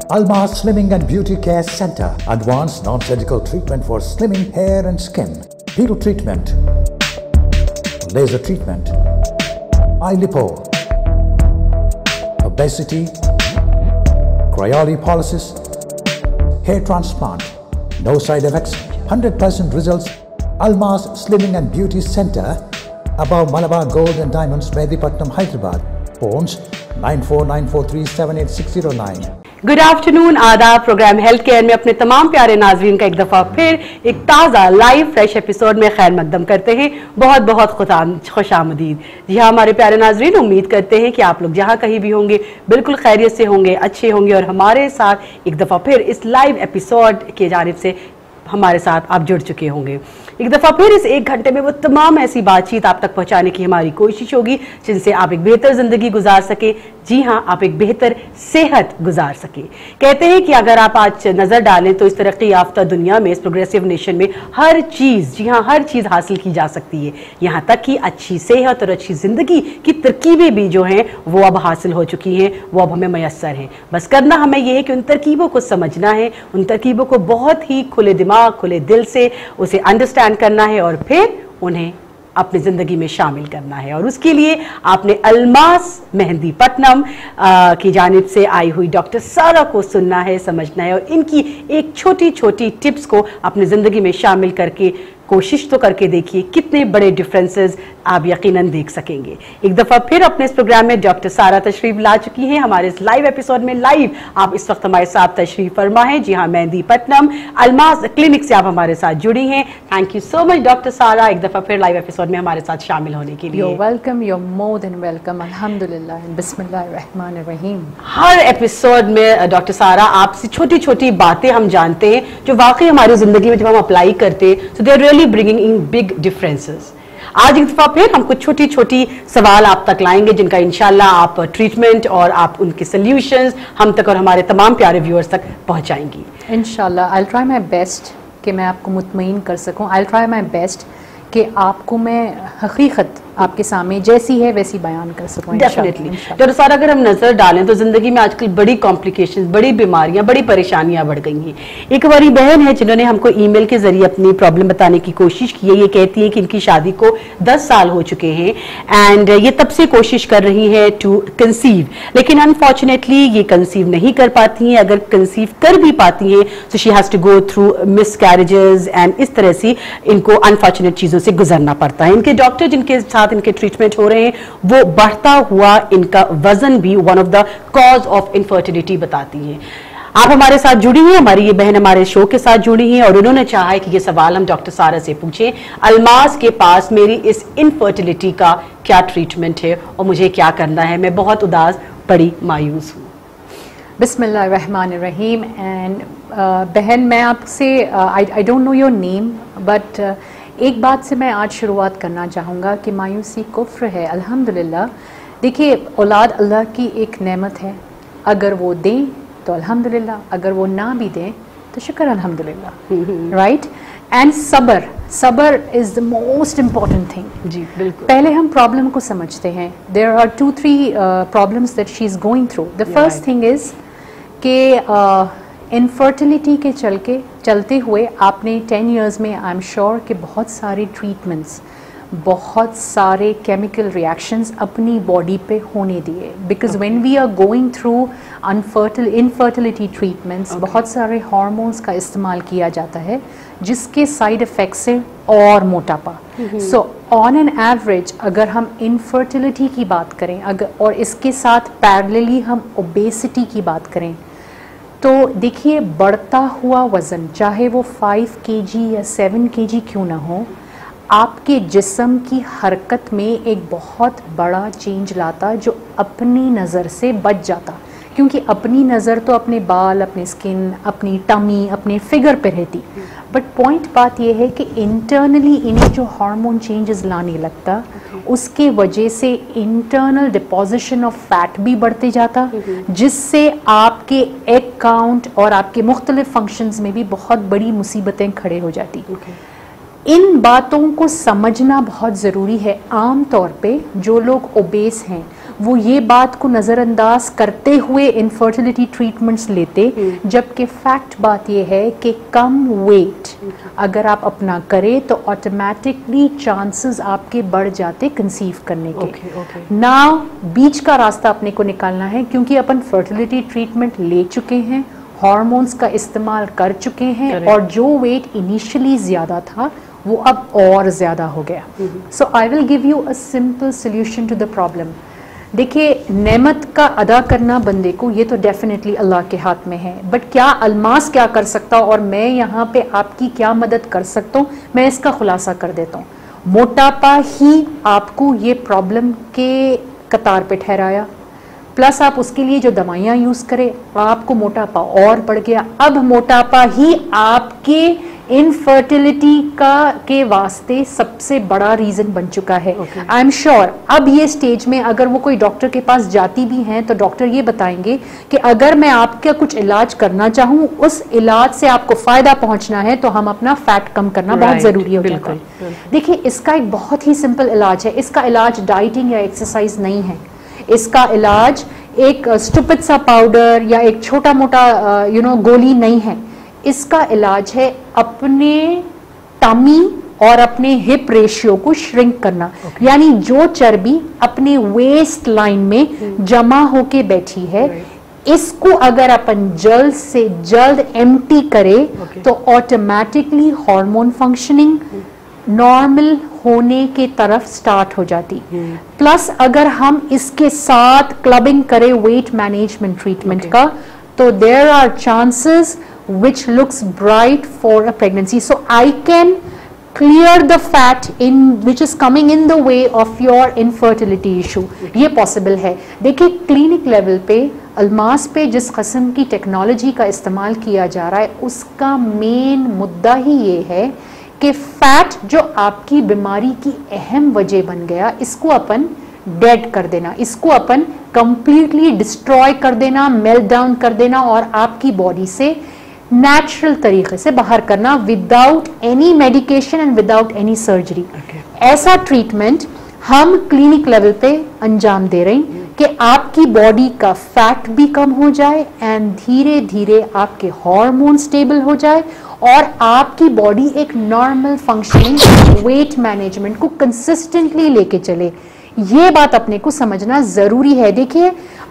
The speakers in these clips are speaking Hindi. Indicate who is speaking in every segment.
Speaker 1: Almas Slimming and Beauty Care Center. Advanced non-surgical treatment for slimming hair and skin. Peel treatment. Laser treatment. Eye lipo. Obesity. Cryolipolysis. Hair transplant. No side effects. 100% results. Almas Slimming and Beauty Center. Above Malabar Gold and Diamonds, Medipatnam, Hyderabad. Phones 9494378609.
Speaker 2: Good afternoon, आदाब। प्रोग्राम हेल्थ केयर में अपने तमाम प्यारे नाजरीन का एक दफ़ा फिर एक ताज़ा लाइव फ्रेश एपिसोड में खैर मकदम करते हैं। बहुत बहुत खुशामदीद। जी हाँ हमारे प्यारे नाजरीन, उम्मीद करते हैं कि आप लोग जहाँ कहीं भी होंगे बिल्कुल खैरियत से होंगे, अच्छे होंगे और हमारे साथ एक दफ़ा फिर इस लाइव एपिसोड की जानिब से हमारे साथ आप जुड़ चुके होंगे। एक दफ़ा फिर इस एक घंटे में वो तमाम ऐसी बातचीत आप तक पहुंचाने की हमारी कोशिश होगी जिनसे आप एक बेहतर ज़िंदगी गुजार सके। जी हाँ, आप एक बेहतर सेहत गुजार सके। कहते हैं कि अगर आप आज नज़र डालें तो इस तरक्की याफ्ता दुनिया में, इस प्रोग्रेसिव नेशन में हर चीज़, जी हाँ हर चीज़ हासिल की जा सकती है। यहाँ तक कि अच्छी सेहत और अच्छी ज़िंदगी की तरकीबें भी जो हैं वो अब हासिल हो चुकी हैं, वो अब हमें मैसर हैं। बस करना हमें ये है कि उन तरकीबों को समझना है, उन तरकीबों को बहुत ही खुले दिमाग खुले दिल से उसे अंडरस्टैंड करना है और फिर उन्हें अपनी ज़िंदगी में शामिल करना है। और उसके लिए आपने अलमास मेहंदीपट्टनम की जानिब से आई हुई डॉक्टर सारा को सुनना है, समझना है और इनकी एक छोटी छोटी टिप्स को अपनी ज़िंदगी में शामिल करके कोशिश तो करके देखिए, कितने बड़े डिफरेंसेस आप यकीनन देख सकेंगे। एक दफ़ा फिर अपने इस प्रोग्राम में डॉक्टर सारा तशरीफ ला चुकी हैं हमारे इस लाइव एपिसोड में। लाइव आप इस वक्त हमारे साथ तशरीफ फरमा है। जी हाँ, मेहंदीपट्टनम अलमास क्लिनिक से आप हमारे साथ जुड़ी हैं। Thank you so much doctor Sara, एक दफ़ा फिर लाइव एपिसोड में हमारे साथ शामिल होने के लिए।
Speaker 3: You're welcome, you're more than welcome. अल्हम्दुलिल्लाह, बिस्मिल्लाहिर्रहमानिर्रहीम।
Speaker 2: हर एपिसोड में डॉक्टर सारा आपसे छोटी छोटी बातें हम जानते हैं जो वाकई हमारी ज़िंदगी में जब हम अप्लाई करते हैं तो they are really bringing in big differences. आज एक दफ़ा फिर हम कुछ छोटी छोटी सवाल आप तक लाएंगे जिनका इंशाल्लाह आप ट्रीटमेंट और आप उनके सॉल्यूशंस हम तक और हमारे तमाम प्यारे व्यूअर्स तक पहुंचाएंगी
Speaker 3: इंशाल्लाह। आई ट्राई माई बेस्ट कि मैं आपको मुतमईन कर सकूं। आई ट्राई माई बेस्ट कि आपको मैं हकीकत आपके सामने जैसी है वैसी बयान कर सकूं।
Speaker 2: डेफिनेटली डॉक्टर सारा, अगर हम नज़र डालें तो ज़िंदगी में आजकल बड़ी कॉम्प्लिकेशंस, बड़ी बीमारियां, बड़ी परेशानियां बढ़ गई हैं। एक हमारी बहन है जिन्होंने हमको ईमेल के जरिए अपनी प्रॉब्लम बताने की कोशिश की है। ये कहती है कि इनकी शादी को 10 साल हो चुके हैं एंड ये तब से कोशिश कर रही है टू कंसीव, लेकिन अनफॉर्चुनेटली ये कंसीव नहीं कर पाती हैं। अगर कंसीव कर भी पाती हैं तो she has to go through miscarriages and इस तरह से इनको अनफॉर्चुनेट चीज़ों से गुजरना पड़ता है। इनके डॉक्टर जिनके साथ इनके ट्रीटमेंट हो रहे हैं वो बढ़ता हुआ इनका वजन भी one of the cause of infertility बताती हैं। आप हमारे साथ जुड़ी हैं, हमारी ये बहन हमारे शो के साथ जुड़ी हैं और उन्होंने चाहा है कि ये सवाल हम डॉक्टर सारा से पूछें। अलमास के पास मेरी इस इनफर्टिलिटी का क्या ट्रीटमेंट है और मुझे क्या करना है, मैं बहुत उदास, बड़ी मायूस हूँ।
Speaker 3: बिस्मिल्लाहिर्रहमानिर्रहीम। एंड बहन, मैं आपसे I don't know your name but एक बात से मैं आज शुरुआत करना चाहूँगा कि मायूसी कुफ्र है। अल्हम्दुलिल्लाह, देखिए औलाद अल्लाह की एक नेमत है, अगर वो दें तो अल्हम्दुलिल्लाह, अगर वो ना भी दें तो शुक्र अल्हम्दुलिल्लाह, राइट। एंड सबर is the most important thing.
Speaker 2: जी बिल्कुल।
Speaker 3: पहले हम प्रॉब्लम को समझते हैं। There are 2-3 problems that she is going through. The first thing is कि इनफर्टिलिटी के चलते हुए आपने 10 इयर्स में आई एम श्योर कि बहुत सारे ट्रीटमेंट्स, बहुत सारे केमिकल रिएक्शंस अपनी बॉडी पे होने दिए। Because when we are going through infertility treatments, बहुत सारे हार्मोन्स का इस्तेमाल किया जाता है जिसके साइड इफ़ेक्ट्स हैं और मोटापा। सो ऑन एन एवरेज अगर हम इनफर्टिलिटी की बात करें और इसके साथ पैरेलली हम ओबेसिटी की बात करें तो देखिए बढ़ता हुआ वज़न, चाहे वो 5 kg या 7 kg क्यों ना हो, आपके जिस्म की हरकत में एक बहुत बड़ा चेंज लाता जो अपनी नज़र से बच जाता। क्योंकि अपनी नज़र तो अपने बाल, अपने स्किन, अपनी टमी, अपने फिगर पे रहती, बट पॉइंट बात यह है कि इंटरनली इन्हें जो हार्मोन चेंजेस लाने लगता उसके वजह से इंटरनल डिपॉजिशन ऑफ फैट भी बढ़ते जाता, जिससे आपके एग काउंट और आपके मुख्तलिफ फंक्शंस में भी बहुत बड़ी मुसीबतें खड़े हो जाती। इन बातों को समझना बहुत ज़रूरी है। आम तौर पे जो लोग ओबेस हैं वो ये बात को नज़रअंदाज करते हुए इनफर्टिलिटी ट्रीटमेंट्स लेते, जबकि फैक्ट बात ये है कि कम वेट अगर आप अपना करें तो ऑटोमेटिकली चांसेस आपके बढ़ जाते कंसीव करने के। नाउ बीच का रास्ता अपने को निकालना है, क्योंकि अपन फर्टिलिटी ट्रीटमेंट ले चुके हैं, हार्मोन्स का इस्तेमाल कर चुके हैं, और जो वेट इनिशियली ज़्यादा था वो अब और ज़्यादा हो गया। So I will give you a simple solution to the problem. देखिए, नेमत का अदा करना बंदे को, ये तो डेफिनेटली अल्लाह के हाथ में है, बट क्या अल्मास क्या कर सकता और मैं यहाँ पे आपकी क्या मदद कर सकता हूँ, मैं इसका खुलासा कर देता हूँ। मोटापा ही आपको ये प्रॉब्लम के कतार पे ठहराया, प्लस आप उसके लिए जो दवाइयाँ यूज़ करें, आपको मोटापा और बढ़ गया। अब मोटापा ही आपके इनफर्टिलिटी के वास्ते सबसे बड़ा रीज़न बन चुका है। आई एम श्योर अब ये स्टेज में अगर वो कोई डॉक्टर के पास जाती भी हैं तो डॉक्टर ये बताएंगे कि अगर मैं आपका कुछ इलाज करना चाहूँ, उस इलाज से आपको फ़ायदा पहुँचना है तो हम अपना फैट कम करना बहुत ज़रूरी हो जाता है। देखिए, इसका एक बहुत ही सिंपल इलाज है। इसका इलाज डाइटिंग या एक्सरसाइज नहीं है। इसका इलाज एक स्टुपिड सा पाउडर या एक छोटा मोटा गोली नहीं है। इसका इलाज है अपने टमी और अपने हिप रेशियो को श्रिंक करना। यानी जो चर्बी अपने वेस्ट लाइन में जमा होके बैठी है, इसको अगर अपन जल्द से जल्द एम्प्टी करें तो ऑटोमेटिकली हार्मोन फंक्शनिंग नॉर्मल होने के तरफ स्टार्ट हो जाती। प्लस अगर हम इसके साथ क्लबिंग करें वेट मैनेजमेंट ट्रीटमेंट का, तो there are chances which looks bright for a pregnancy. So I can clear the fat which is coming in the way of your infertility issue. ये possible है। देखिए, क्लिनिक लेवल पे अल्मास पे जिस किस्म की टेक्नोलॉजी का इस्तेमाल किया जा रहा है, उसका मेन मुद्दा ही ये है कि फैट जो आपकी बीमारी की अहम वजह बन गया, इसको अपन डेड कर देना, इसको अपन कंप्लीटली डिस्ट्रॉय कर देना, मेल्ट डाउन कर देना और आपकी बॉडी से नेचुरल तरीके से बाहर करना, without any medication and without any surgery. ऐसा ट्रीटमेंट हम क्लिनिक लेवल पे अंजाम दे रहे हैं कि आपकी बॉडी का फैट भी कम हो जाए एंड धीरे धीरे आपके हार्मोन स्टेबल हो जाए और आपकी बॉडी एक नॉर्मल फंक्शनिंग वेट मैनेजमेंट को कंसिस्टेंटली लेके चले। ये बात अपने को समझना जरूरी है। देखिए,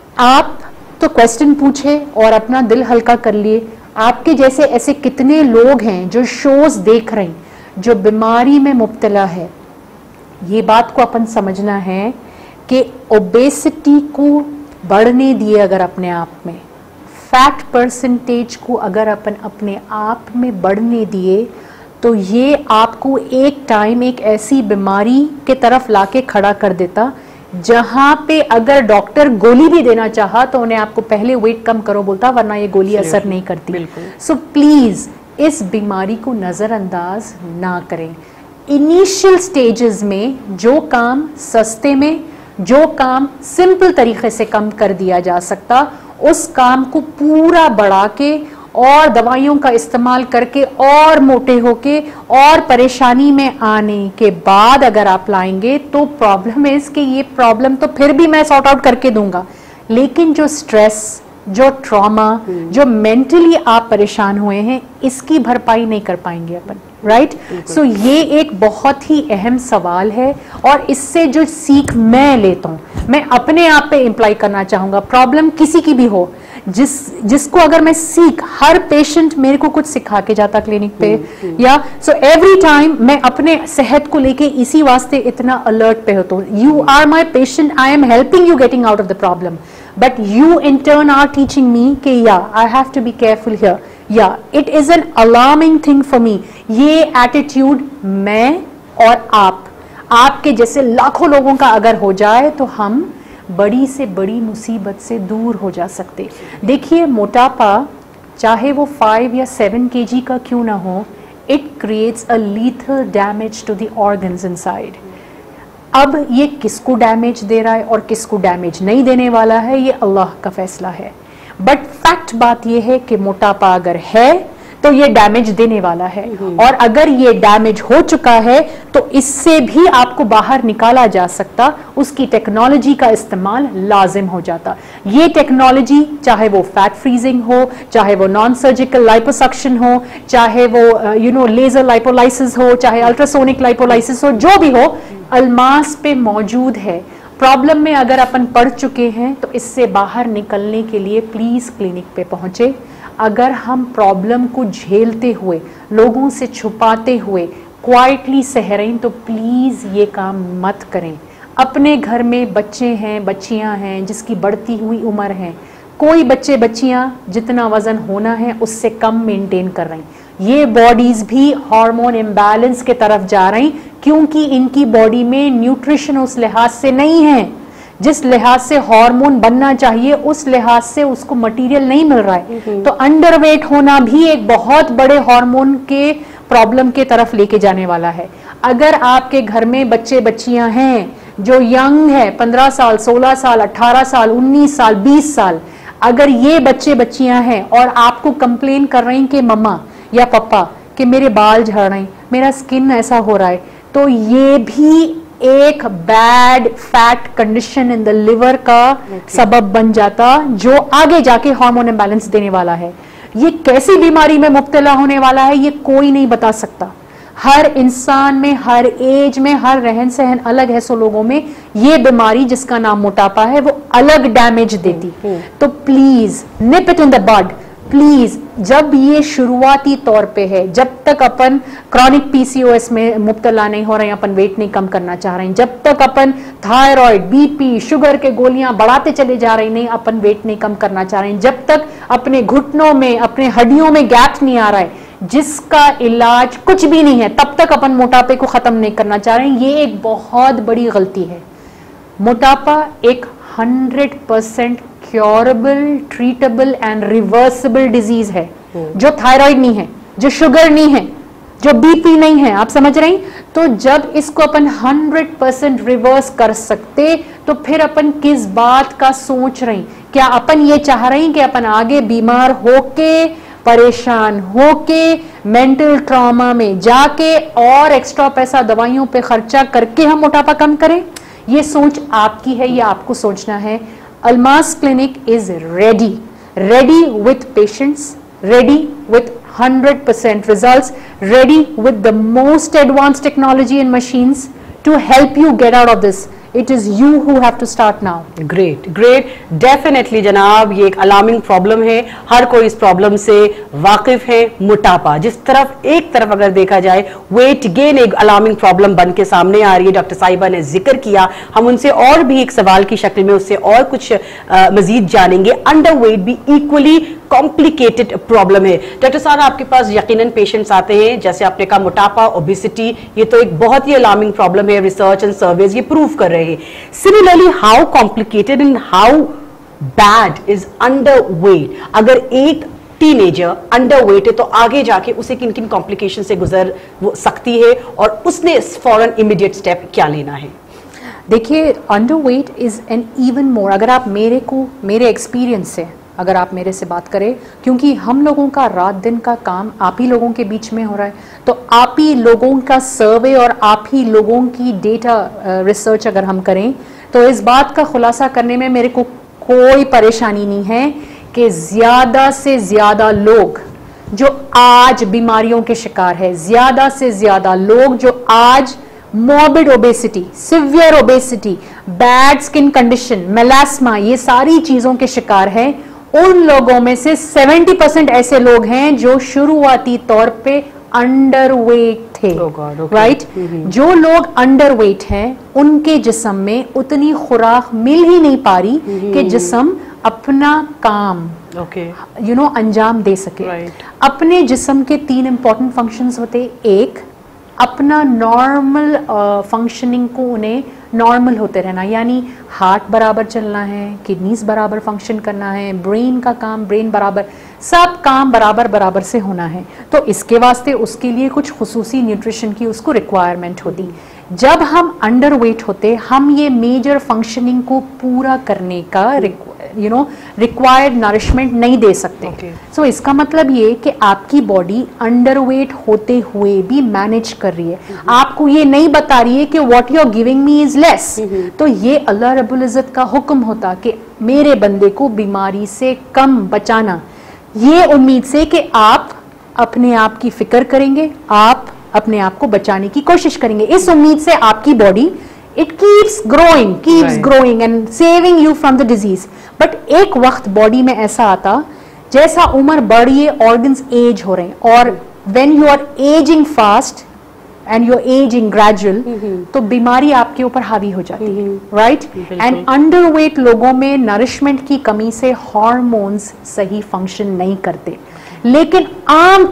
Speaker 3: आप तो क्वेश्चन पूछे और अपना दिल हल्का कर लिए। आपके जैसे ऐसे कितने लोग हैं जो शोज देख रहे हैं, जो बीमारी में मुब्तला है। ये बात को अपन समझना है कि ओबेसिटी को बढ़ने दिए अगर अपने आप में, फैट परसेंटेज को अगर अपन अपने आप में बढ़ने दिए, तो ये आपको एक टाइम एक ऐसी बीमारी के तरफ लाके खड़ा कर देता जहां पे अगर डॉक्टर गोली भी देना चाहा तो उन्हें आपको पहले वेट कम करो बोलता, वरना ये गोली असर नहीं करती। सो प्लीज इस बीमारी को नजरअंदाज ना करें। इनिशियल स्टेजेस में जो काम सस्ते में, जो काम सिंपल तरीके से कम कर दिया जा सकता, उस काम को पूरा बढ़ा के और दवाइयों का इस्तेमाल करके और मोटे होके और परेशानी में आने के बाद अगर आप लाएंगे तो प्रॉब्लम है कि ये प्रॉब्लम तो फिर भी मैं सॉर्ट आउट करके दूंगा, लेकिन जो स्ट्रेस, जो ट्रॉमा, जो मेंटली आप परेशान हुए हैं, इसकी भरपाई नहीं कर पाएंगे अपन। राइट? सो ये एक बहुत ही अहम सवाल है और इससे जो सीख मैं लेता हूँ, मैं अपने आप पे इम्प्लाई करना चाहूँगा। प्रॉब्लम किसी की भी हो, जिसको अगर मैं सीख, हर पेशेंट मेरे को कुछ सिखा के जाता क्लिनिक पे, या सो एवरी टाइम मैं अपने सेहत को लेके इसी वास्ते इतना अलर्ट पे होता हूँ। You are my patient, I am helping you getting out of the problem, but you in turn are teaching me कि या I have to be careful here, या it is an alarming thing for me. ये एटीट्यूड मैं और आपके जैसे लाखों लोगों का अगर हो जाए तो हम बड़ी से बड़ी मुसीबत से दूर हो जा सकते। देखिए, मोटापा चाहे वो 5 या 7 kg का क्यों ना हो, it creates a lethal damage to the organs inside. अब ये किसको डैमेज दे रहा है और किसको डैमेज नहीं देने वाला है, ये अल्लाह का फैसला है। बट फैक्ट बात ये है कि मोटापा अगर है तो ये डैमेज देने वाला है। और अगर ये डैमेज हो चुका है तो इससे भी आपको बाहर निकाला जा सकता, उसकी टेक्नोलॉजी का इस्तेमाल लाजिम हो जाता। ये टेक्नोलॉजी चाहे वो फैट फ्रीजिंग हो, चाहे वो नॉन सर्जिकल लाइपोसक्शन हो, चाहे वो लेजर लाइपोलाइसिस हो, चाहे अल्ट्रासोनिक लाइपोलाइसिस हो, जो भी हो, अल्मास पे मौजूद है। प्रॉब्लम में अगर अपन पढ़ चुके हैं तो इससे बाहर निकलने के लिए प्लीज क्लिनिक पे पहुंचे। अगर हम प्रॉब्लम को झेलते हुए, लोगों से छुपाते हुए क्वाइटली सह रहे हैं तो प्लीज ये काम मत करें। अपने घर में बच्चे हैं, बच्चियां हैं जिसकी बढ़ती हुई उम्र है, कोई बच्चे बच्चियां जितना वजन होना है उससे कम मेंटेन कर रहे हैं, ये बॉडीज भी हार्मोन इम्बैलेंस के तरफ जा रही क्योंकि इनकी बॉडी में न्यूट्रिशन उस लिहाज से नहीं है, जिस लिहाज से हार्मोन बनना चाहिए उस लिहाज से उसको मटेरियल नहीं मिल रहा है। तो अंडरवेट होना भी एक बहुत बड़े हार्मोन के प्रॉब्लम के तरफ लेके जाने वाला है। अगर आपके घर में बच्चे बच्चियां हैं जो यंग है, 15 साल, 16 साल, 18 साल, 19 साल, 20 साल, अगर ये बच्चे बच्चियां हैं और आपको कंप्लेन कर रही कि मम्मा या पापा कि मेरे बाल झड़ रहे हैं, मेरा स्किन ऐसा हो रहा है, तो ये भी एक bad fat condition in the liver का सबब बन जाता जो आगे जाके हार्मोन इम्बैलेंस देने वाला है। ये कैसी बीमारी में मुब्तला होने वाला है ये कोई नहीं बता सकता। हर इंसान में, हर एज में, हर रहन सहन अलग है। सो लोगों में ये बीमारी जिसका नाम मोटापा है वो अलग डैमेज देती। तो please nip it in the bud. Please, जब ये शुरुआती तौर पे है, जब तक अपन क्रॉनिक पीसीओएस में मुब्तला नहीं हो रहे हैं, अपन वेट नहीं कम करना चाह रहे हैं, जब तक अपन थायराइड, बीपी, शुगर के गोलियां बढ़ाते चले जा रहे हैं, नहीं अपन वेट नहीं कम करना चाह रहे हैं, जब तक अपने घुटनों में, अपने हड्डियों में गैप नहीं आ रहा है जिसका इलाज कुछ भी नहीं है, तब तक अपन मोटापे को खत्म नहीं करना चाह रहे हैं। ये एक बहुत बड़ी गलती है। मोटापा एक 100% curable, treatable and reversible disease है। जो थायराइड नहीं है, जो शुगर नहीं है, जो बीपी नहीं है, आप समझ रहे हैं? तो जब इसको अपन 100% रिवर्स कर सकते तो फिर अपन किस बात का सोच रहे हैं? क्या अपन ये चाह रहे हैं कि अपन आगे बीमार होके, परेशान होके, मेंटल ट्रॉमा में जाके और एक्स्ट्रा पैसा दवाइयों पे खर्चा करके हम मोटापा कम करें? ये सोच आपकी है, ये आपको सोचना है। Almas clinic is ready with patients, ready with 100% results, ready with the most advanced technology and machines to help you get out of this. It is you who have to start now.
Speaker 2: Great great, definitely जनाब, ये एक अलार्मिंग प्रॉब्लम है, हर कोई इस प्रॉब्लम से वाकिफ है। मोटापा जिस तरफ, एक तरफ अगर देखा जाए वेट गेन एक अलार्मिंग प्रॉब्लम बन के सामने आ रही है, डॉक्टर साहिबा ने जिक्र किया, हम उनसे और भी एक सवाल की शक्ल में उससे और कुछ मजीद जानेंगे। अंडर वेट भी इक्वली कॉम्प्लिकेटेड प्रॉब्लम है। डॉक्टर साहब, आपके पास यकीनन पेशेंट्स आते हैं, जैसे आपने कहा मोटापा, ओबेसिटी, ये तो एक बहुत ही अलार्मिंग प्रॉब्लम है, रिसर्च एंड सर्वेज ये प्रूव कर रहे हैं। Similarly, how complicated and how bad is underweight? अगर एक टीनेजर अंडर वेट है तो आगे जाके उसे किन किन कॉम्प्लिकेशन से गुजर सकती है और उसने फौरन इमीडिएट स्टेप क्या लेना है?
Speaker 3: देखिए, underweight is an even more, अगर आप मेरे एक्सपीरियंस से अगर आप मेरे से बात करें, क्योंकि हम लोगों का रात दिन का काम आप ही लोगों के बीच में हो रहा है, तो आप ही लोगों का सर्वे और आप ही लोगों की डेटा रिसर्च अगर हम करें तो इस बात का खुलासा करने में मेरे को कोई परेशानी नहीं है कि ज़्यादा से ज़्यादा लोग जो आज बीमारियों के शिकार है, ज़्यादा से ज़्यादा लोग जो आज morbid obesity, severe obesity, bad skin condition, melasma, ये सारी चीज़ों के शिकार हैं, उन लोगों में से 70% ऐसे लोग हैं जो शुरुआती तौर पे अंडरवेट थे। राइट? जो लोग अंडरवेट हैं उनके जिस्म में उतनी खुराक मिल ही नहीं पा रही कि जिस्म अपना काम अंजाम दे सके। अपने जिस्म के 3 इंपॉर्टेंट फंक्शंस होते, एक अपना नॉर्मल फंक्शनिंग को उन्हें नॉर्मल होते रहना, यानी हार्ट बराबर चलना है, किडनीज बराबर फंक्शन करना है, ब्रेन का काम, ब्रेन बराबर, सब काम बराबर बराबर से होना है। तो इसके वास्ते उसके लिए कुछ खुसूसी न्यूट्रिशन की उसको रिक्वायरमेंट होती। जब हम अंडरवेट होते, हम ये मेजर फंक्शनिंग को पूरा करने का रिक्वायर्ड नरिशमेंट नहीं दे सकते। सो इसका मतलब ये कि आपकी बॉडी अंडरवेट होते हुए भी मैनेज कर रही है, आपको ये नहीं बता रही है कि what you are giving me is less. तो ये अल्लाह रब्बुल इज्जत का हुक्म होता कि मेरे बंदे को बीमारी से कम बचाना, ये उम्मीद से कि आप अपने आप की फिक्र करेंगे, आप अपने आप को बचाने की कोशिश करेंगे, इस उम्मीद से आपकी body it keeps growing and saving you from the disease. But एक वक्त बॉडी में ऐसा आता, जैसा उम्र बढ़ रही है ऑर्गन्स एज हो रहे हैं, और when you are ageing fast and you ageing gradual, तो बीमारी आपके ऊपर हावी हो जाती है, राइट। एंड अंडरवेट लोगों में नरिशमेंट की कमी से हार्मोन्स सही फंक्शन नहीं करते। लेकिन आम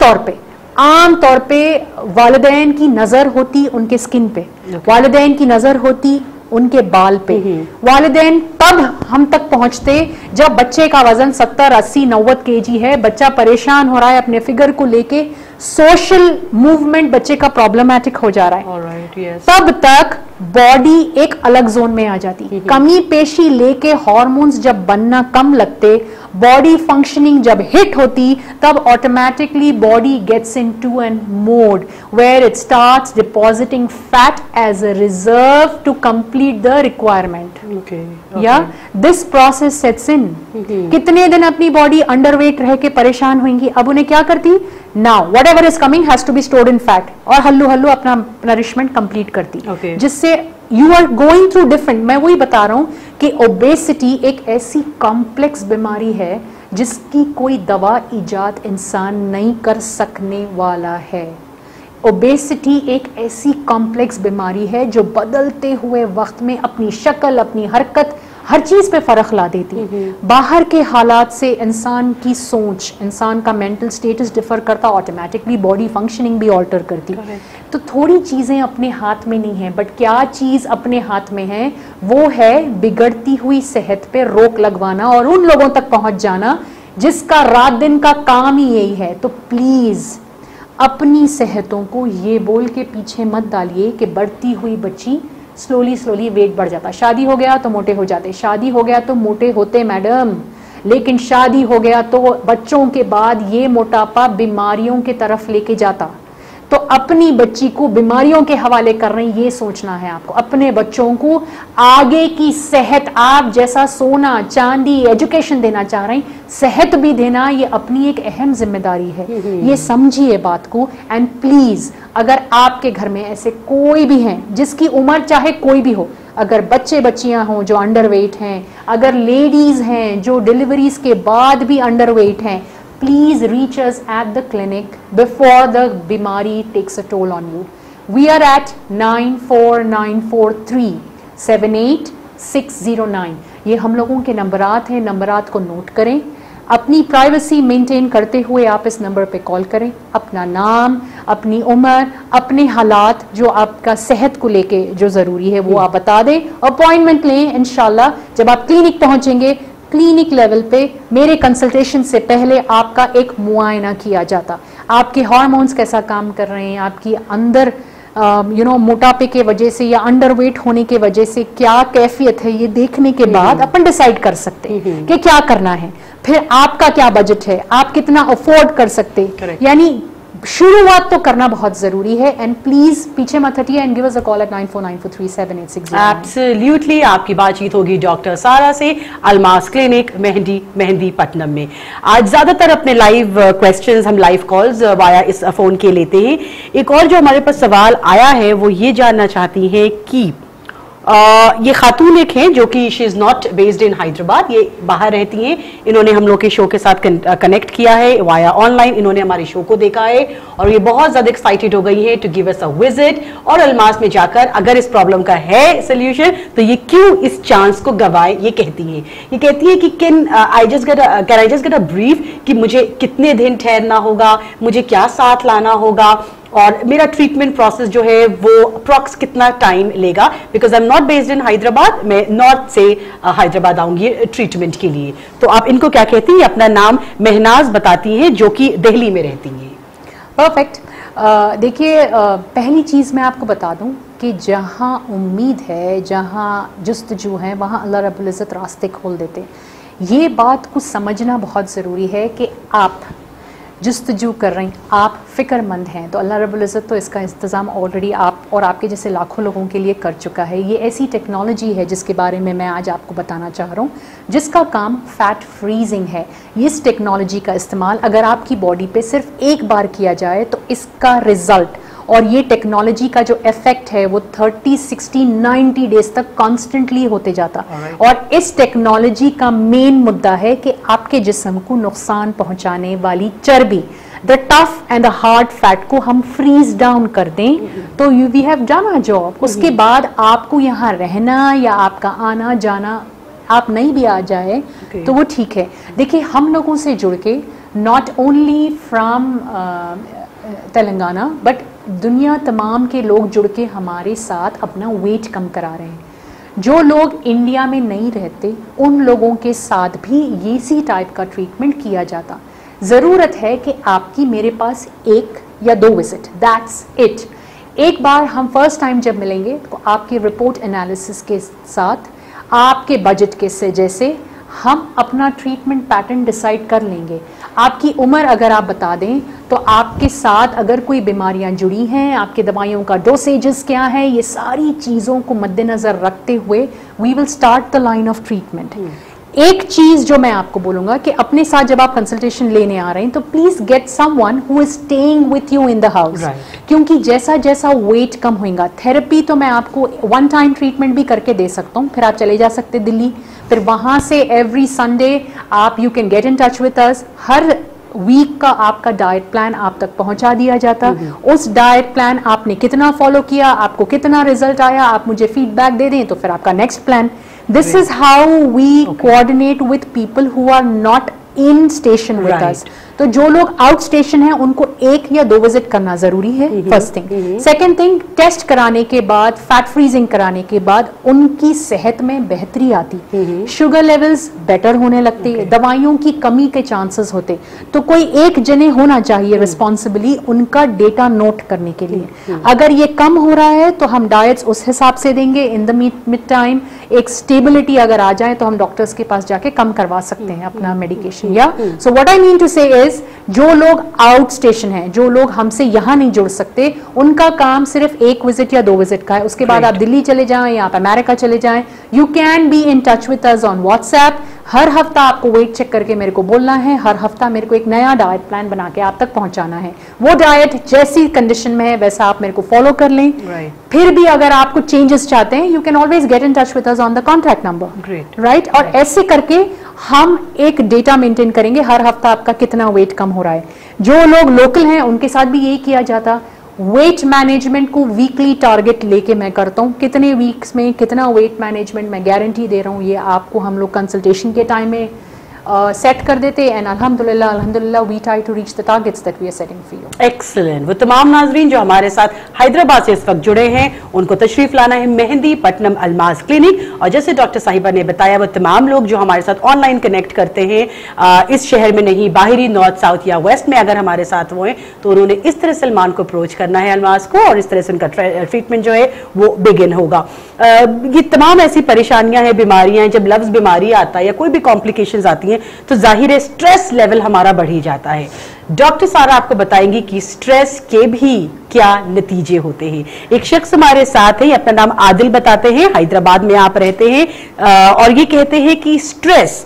Speaker 3: तौर पे वालिदैन की नजर होती उनके स्किन पे, वालिदैन की नजर होती उनके बाल पे, वालिदैन तब हम तक पहुंचते जब बच्चे का वजन 70, 80, 90 केजी है, बच्चा परेशान हो रहा है अपने फिगर को लेके, सोशल मूवमेंट बच्चे का प्रॉब्लमैटिक हो जा रहा है।
Speaker 2: Alright, yes.
Speaker 3: तब तक बॉडी एक अलग जोन में आ जाती। कमी पेशी लेके हार्मोन्स जब बनना कम लगते, बॉडी फंक्शनिंग जब हिट होती, तब automatically body gets into an mode where it starts depositing fat as a reserve to complete the requirement. या दिस प्रोसेस सेट्स इन। कितने दिन अपनी बॉडी अंडरवेट रह के परेशान होंगी, अब उन्हें क्या करती, now whatever is coming has to be stored in fat, और हल्लू हल्लू अपना नरिशमेंट कंप्लीट करती, जिससे you are going through different. मैं वही बता रहा हूं कि ओबेसिटी एक ऐसी कॉम्प्लेक्स बीमारी है जिसकी कोई दवा इजाद इंसान नहीं कर सकने वाला है। ओबेसिटी एक ऐसी कॉम्प्लेक्स बीमारी है जो बदलते हुए वक्त में अपनी शक्ल, अपनी हरकत, हर चीज पे फर्क ला देती। बाहर के हालात से इंसान की सोच, इंसान का मेंटल स्टेटस डिफर करता, ऑटोमेटिकली बॉडी फंक्शनिंग भी ऑल्टर करती। तो थोड़ी चीजें अपने हाथ में नहीं है, बट क्या चीज अपने हाथ में है, वो है बिगड़ती हुई सेहत पे रोक लगवाना और उन लोगों तक पहुंच जाना जिसका रात दिन का काम ही यही है। तो प्लीज अपनी सेहतों को ये बोल के पीछे मत डालिए कि बढ़ती हुई बच्ची स्लोली वेट बढ़ जाता, शादी हो गया तो मोटे हो जाते, शादी हो गया तो मोटे होते मैडम, लेकिन शादी हो गया तो बच्चों के बाद ये मोटापा बीमारियों के तरफ लेके जाता। तो अपनी बच्ची को बीमारियों के हवाले कर रहे हैं, ये सोचना है आपको। अपने बच्चों को आगे की सेहत, आप जैसा सोना चांदी एजुकेशन देना चाह रहे हैं, सेहत भी देना ये अपनी एक अहम जिम्मेदारी है। ये समझिए बात को। एंड प्लीज अगर आपके घर में ऐसे कोई भी हैं जिसकी उम्र चाहे कोई भी हो, अगर बच्चे बच्चियां हों जो अंडरवेट हैं, अगर लेडीज हैं जो डिलीवरीज के बाद भी अंडरवेट हैं, please reach us at the clinic before the bimari takes a toll on you. We are at 9494378609. ये हम लोगों के नंबरात हैं, नंबरात को नोट करें। अपनी प्राइवेसी मेंटेन करते हुए आप इस नंबर पे कॉल करें, अपना नाम, अपनी उम्र, अपने हालात जो आपका सेहत को लेके जो ज़रूरी है वो आप बता दें, अपॉइंटमेंट लें। इंशाल्लाह जब आप क्लिनिक पहुंचेंगे, क्लिनिक लेवल पे मेरे कंसल्टेशन से पहले आपका एक मुआयना किया जाता, आपके हार्मोन्स कैसा काम कर रहे हैं, आपकी अंदर मोटापे के वजह से या अंडरवेट होने के वजह से क्या कैफियत है, ये देखने के बाद अपन डिसाइड कर सकते हैं कि क्या करना है। फिर आपका क्या बजट है, आप कितना अफोर्ड कर सकते, यानी शुरुआत तो करना बहुत जरूरी है। एंड प्लीज पीछे मत हटिए and give us a call at 9494378609।
Speaker 2: Absolutely आपकी बातचीत होगी डॉक्टर सारा से, अलमास क्लिनिक मेहंदीपट्टनम में। आज ज्यादातर अपने लाइव क्वेश्चंस हम लाइव कॉल्स वाया इस फोन के लेते हैं। एक और जो हमारे पास सवाल आया है वो ये जानना चाहती हैं कि ये खातून एक हैं जो कि she is not based in Hyderabad, ये बाहर रहती हैं। इन्होंने हम लोग के शो के साथ कनेक्ट किया है वाया ऑनलाइन, इन्होंने हमारे शो को देखा है और ये बहुत ज़्यादा एक्साइटेड हो गई है to give us a visit और अलमास में जाकर अगर इस प्रॉब्लम का है सोल्यूशन तो ये क्यों इस चांस को गवाए। ये कहती है कि can I just get a brief कि मुझे कितने दिन ठहरना होगा, मुझे क्या साथ लाना होगा और मेरा ट्रीटमेंट प्रोसेस जो है वो अप्रॉक्स कितना टाइम लेगा, because I am not based in Hyderabad, मैं नॉर्थ से हैदराबाद आऊंगी ट्रीटमेंट के लिए। तो आप इनको क्या कहती हैं? अपना नाम महनाज बताती हैं जो कि दिल्ली में रहती हैं।
Speaker 3: परफेक्ट। देखिए पहली चीज़ मैं आपको बता दूं कि जहां उम्मीद है, जहां जुस्तजू है, वहां अल्लाह रब्बुल इज़्ज़त रास्ते खोल देते। ये बात को समझना बहुत ज़रूरी है कि आप जुस्तजू कर रहे हैं, आप फ़िक्रमंद हैं, तो अल्लाह रब्बुल इज़्ज़त तो इसका इंतज़ाम ऑलरेडी आप और आपके जैसे लाखों लोगों के लिए कर चुका है। ये ऐसी टेक्नोलॉजी है जिसके बारे में मैं आज आपको बताना चाह रहा हूँ, जिसका काम फ़ैट फ्रीजिंग है। इस टेक्नोलॉजी का इस्तेमाल अगर आपकी बॉडी पे सिर्फ एक बार किया जाए तो इसका रिज़ल्ट और ये टेक्नोलॉजी का जो इफेक्ट है वो 30, 60, 90 डेज तक कॉन्स्टेंटली होते जाता। और इस टेक्नोलॉजी का मेन मुद्दा है कि आपके जिस्म को नुकसान पहुंचाने वाली चर्बी, the tough and the hard fat को हम फ्रीज डाउन कर दें तो you we have done a job. उसके बाद आपको यहाँ रहना या आपका आना जाना आप नहीं भी आ जाए तो वो ठीक है। देखिए, हम लोगों से जुड़ के not only from Telangana but दुनिया तमाम के लोग जुड़ के हमारे साथ अपना वेट कम करा रहे हैं। जो लोग इंडिया में नहीं रहते उन लोगों के साथ भी ये सी टाइप का ट्रीटमेंट किया जाता। ज़रूरत है कि आपकी मेरे पास 1 या 2 विजिट, दैट्स इट। एक बार हम फर्स्ट टाइम जब मिलेंगे तो आपकी रिपोर्ट एनालिसिस के साथ आपके बजट के से जैसे हम अपना ट्रीटमेंट पैटर्न डिसाइड कर लेंगे। आपकी उम्र अगर आप बता दें तो आपके साथ अगर कोई बीमारियां जुड़ी हैं, आपके दवाइयों का डोसेजेस क्या है, ये सारी चीज़ों को मद्देनज़र रखते हुए we will start the line of treatment. एक चीज़ जो मैं आपको बोलूँगा कि अपने साथ जब आप कंसल्टेशन लेने आ रहे हैं तो please get someone who is staying with you in the house, क्योंकि जैसा जैसा वेट कम होगा, थेरेपी तो मैं आपको 1 टाइम ट्रीटमेंट भी करके दे सकता हूँ, फिर आप चले जा सकते दिल्ली, फिर वहाँ से एवरी संडे आप you can get in touch with us. हर वीक का आपका डाइट प्लान आप तक पहुंचा दिया जाता। उस डाइट प्लान आपने कितना फॉलो किया, आपको कितना रिजल्ट आया, आप मुझे फीडबैक दे दें तो फिर आपका next plan. This is how we coordinate with people who are not in station with us. तो जो लोग आउट स्टेशन हैं उनको 1 या 2 विजिट करना जरूरी है, first thing. Second thing, test कराने के बाद, फैट फ्रीजिंग कराने के बाद उनकी सेहत में बेहतरी आती, शुगर लेवल्स बेटर होने लगते, दवाइयों की कमी के चांसेस होते। तो कोई एक जने होना चाहिए रिस्पॉन्सिबली उनका डेटा नोट करने के लिए। अगर ये कम हो रहा है तो हम डाइट्स उस हिसाब से देंगे। इन द मिड टाइम एक स्टेबिलिटी अगर आ जाए तो हम डॉक्टर्स के पास जाके कम करवा सकते हैं अपना मेडिकेशन। या so what I mean to say जो लोग आउट स्टेशन हैं, जो लोग हमसे यहां नहीं जुड़ सकते, उनका काम सिर्फ 1 विजिट या 2 विजिट का है। उसके बाद आप दिल्ली चले जाएं या आप अमेरिका चले जाएं, you can be in touch with us on WhatsApp. हर हफ्ता आपको वेट चेक करके मेरे को बोलना है, हर हफ्ता मेरे को एक नया डाइट प्लान बना के आप तक पहुंचाना है। वो डाइट जैसी कंडीशन में है वैसा आप मेरे को फॉलो कर लें। फिर भी अगर आप कुछ चेंजेस चाहते हैं, you can always get in touch with us on the contact number, right. और ऐसे करके हम एक डेटा मेंटेन करेंगे हर हफ्ता आपका कितना वेट कम हो रहा है। जो लोग लोकल हैं उनके साथ भी यही किया जाता। वेट मैनेजमेंट को वीकली टारगेट लेके मैं करता हूँ, कितने वीक्स में कितना वेट मैनेजमेंट मैं गारंटी दे रहा हूँ, ये आपको हम लोग कंसल्टेशन के टाइम में सेट कर देते। एंड अल्हम्दुलिल्लाह we try to reach the targets that we are setting for you.
Speaker 2: Excellent. वो तमाम नाजरीन जो हमारे साथ हैदराबाद से इस वक्त जुड़े हैं उनको तशरीफ लाना है मेहंदी पट्टनम अल्मास क्लिनिक। और जैसे डॉक्टर साहिबा ने बताया, वो तमाम लोग जो हमारे साथ ऑनलाइन कनेक्ट करते हैं इस शहर में नहीं, बाहरी नॉर्थ साउथ या वेस्ट में अगर हमारे साथ वो हैं तो उन्होंने इस तरह सलमान को अप्रोच करना है अल्मास को, और इस तरह से उनका ट्रीटमेंट जो है वो बिगिन होगा। ये तमाम ऐसी परेशानियां हैं, बीमारियां हैं, जब लफ्ज बीमारी आता है या कोई भी कॉम्प्लिकेशंस आती हैं तो जाहिर है स्ट्रेस लेवल हमारा बढ़ ही जाता है। डॉक्टर सारा आपको बताएंगी कि स्ट्रेस के भी क्या नतीजे होते हैं। एक शख्स हमारे साथ है, अपना नाम आदिल बताते हैं, हैदराबाद में आप रहते हैं और ये कहते हैं कि स्ट्रेस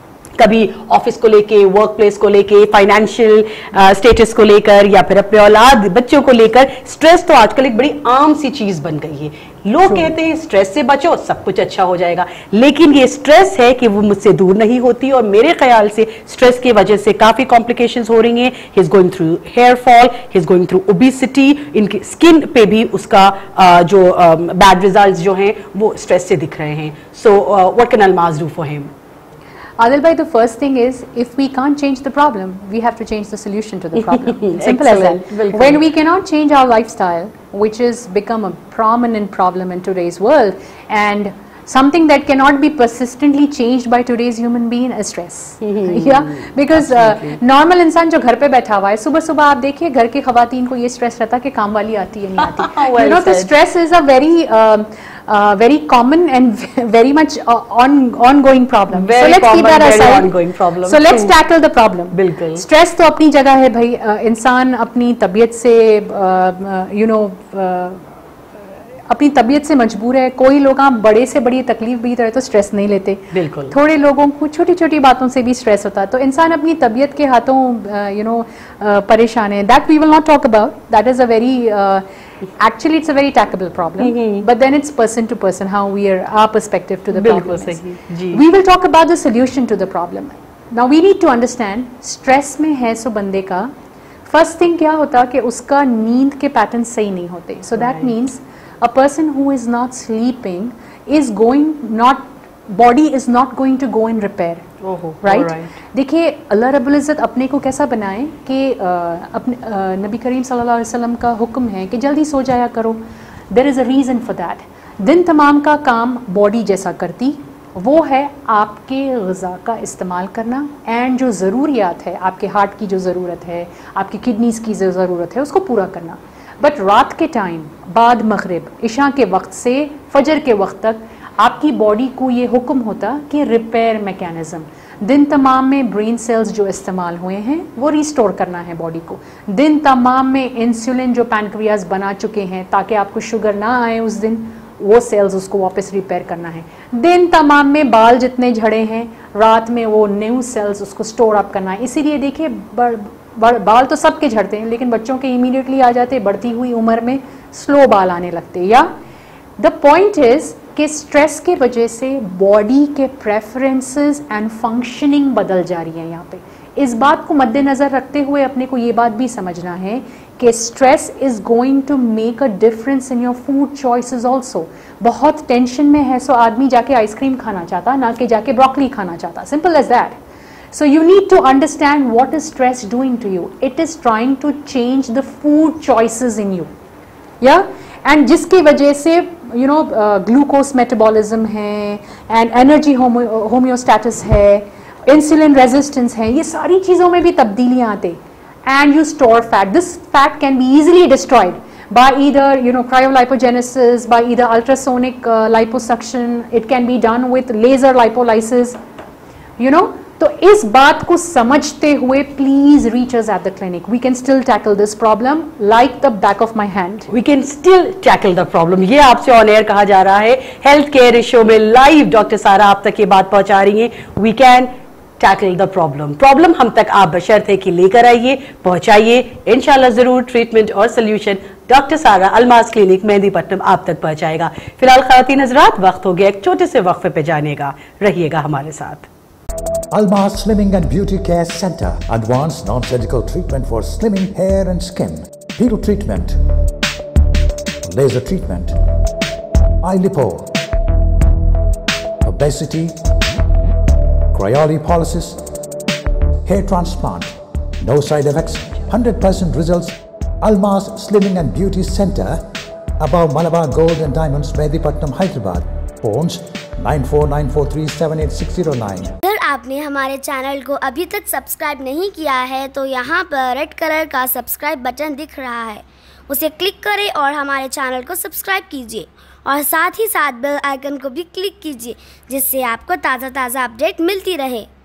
Speaker 2: कभी ऑफिस को लेके, वर्क प्लेस को लेके, फाइनेंशियल स्टेटस को लेकर या फिर अपने औलाद बच्चों को लेकर, स्ट्रेस तो आजकल एक बड़ी आम सी चीज बन गई है। लोग कहते हैं स्ट्रेस से बचो सब कुछ अच्छा हो जाएगा, लेकिन ये स्ट्रेस है कि वो मुझसे दूर नहीं होती और मेरे ख्याल से स्ट्रेस की वजह से काफी कॉम्प्लिकेशंस हो रही हैं। He is going through hair fall, he is going through obesity, इनकी स्किन पे भी उसका जो बैड रिजल्ट्स जो हैं वो स्ट्रेस से दिख रहे हैं। So what can Almas do for him?
Speaker 3: Adil bhai, the first thing is, if we can't change the problem, we have to change the solution to the problem. Simple as that. When we cannot change our lifestyle, which has become a prominent problem in today's world, and something that cannot be persistently changed by today's human being is stress. Yeah, because normal इंसान जो घर पे बैठा हुआ है, सुबह सुबह आप देखिए घर की खवातीन को ये स्ट्रेस रहता है कि काम वाली आती है नहीं आती. You know, the stress is a very common and very much ongoing problem. So let's keep that aside. So let's tackle the problem.
Speaker 2: बिल्कुल.
Speaker 3: Stress तो अपनी जगह है भाई, इंसान अपनी तबीयत से अपनी तबीयत से मजबूर है. कोई लोग आप बड़े से बड़ी तकलीफ भी रहे तो स्ट्रेस नहीं लेते.
Speaker 2: बिल्कुल.
Speaker 3: थोड़े लोगों को छोटी छोटी बातों से भी स्ट्रेस होता है. तो इंसान अपनी तबीयत के हाथों परेशान है. That we will not talk about. That is a very actually it's a very tackable problem, but then it's person to person how our perspective to the problem is. We will talk about the solution to the problem. Now we need to understand stress में है सो बंदे का first thing क्या होता कि उसका नींद के पैटर्न सही नहीं होते. So that means a person who is not sleeping is body is not going to go in repair. Right? देखिए अल्लाह रब्बुल इज़्ज़त अपने को कैसा बनाए कि अपने नबी करीम सल्लल्लाहु अलैहि वसल्लम का हुक्म है कि जल्दी सो जाया करो. There is a reason for that. दिन तमाम का काम बॉडी जैसा करती, वो है आपके ग़िज़ा का इस्तेमाल करना एंड जो ज़रूरियात है, आपके हार्ट की जो ज़रूरत है, आपकी किडनीज़ की जो ज़रूरत है, उसको पूरा करना. बट रात के टाइम बाद मगरिब इशा के वक्त से फजर के वक्त तक आपकी बॉडी को ये हुक्म होता कि रिपेयर मैकेनिज़्म, दिन तमाम में ब्रेन सेल्स जो इस्तेमाल हुए हैं वो रिस्टोर करना है बॉडी को. दिन तमाम में इंसुलिन जो पैनक्रियाज बना चुके हैं ताकि आपको शुगर ना आए उस दिन, वो सेल्स उसको वापस रिपेयर करना है. दिन तमाम में बाल जितने झड़े हैं रात में वो न्यू सेल्स उसको स्टोर अप करना है. इसीलिए देखिए बाल तो सबके झड़ते हैं लेकिन बच्चों के इमीडिएटली आ जाते, बढ़ती हुई उम्र में स्लो बाल आने लगते. या द पॉइंट इज कि स्ट्रेस के वजह से बॉडी के प्रेफरेंसेस एंड फंक्शनिंग बदल जा रही है. यहाँ पे इस बात को मद्देनज़र रखते हुए अपने को ये बात भी समझना है कि stress is going to make a difference in your food choices also. बहुत टेंशन में है सो आदमी जाके आइसक्रीम खाना चाहता, ना कि जाके ब्रोकली खाना चाहता. Simple as that. So you need to understand what is stress doing to you. It is trying to change the food choices in you. Yeah? And जिसकी वजह से glucose metabolism है and energy homeostasis है, insulin resistance है, ये सारी चीज़ों में भी तब्दीलियाँ आते. And you store fat. This fat can be easily destroyed by either cryolipogenesis, by either ultrasonic liposuction. It can be done with laser lipolysis. तो इस बात को समझते हुए please reach us at the clinic. We can still tackle this problem like the back of my hand.
Speaker 2: We can still tackle the problem. ये आपसे ऑन एयर कहा जा रहा है. हेल्थ केयर शो में लाइव डॉक्टर सारा आप तक ये बात पहुंचा रही हैं. We can tackle the problem हम तक आप बशर्ते कि लेकर आइए, पहुंचाइए. इंशाल्लाह जरूर ट्रीटमेंट और सोल्यूशन डॉक्टर सारा अल्मास क्लिनिक मेहंदीपट्टनम आप तक पहुंचाएगा. फिलहाल ख़वातीन हज़रात वक्त हो गया एक छोटे से वक्फे पे जाने का. रहिएगा हमारे साथ.
Speaker 1: Almas Slimming and Beauty Care Center. Advanced non-surgical treatment for slimming hair and skin. Peel treatment. Laser treatment. Eye lipo. Obesity. Cryolipolysis. Hair transplant. No side effects. 100% results. Almas Slimming and Beauty Center. Above Malabar Gold and Diamonds, Mehdipatnam, Hyderabad. Phones 9494378609.
Speaker 4: अगर आपने हमारे चैनल को अभी तक सब्सक्राइब नहीं किया है तो यहाँ पर रेड कलर का सब्सक्राइब बटन दिख रहा है, उसे क्लिक करें और हमारे चैनल को सब्सक्राइब कीजिए और साथ ही साथ बेल आइकन को भी क्लिक कीजिए जिससे आपको ताज़ा अपडेट मिलती रहे.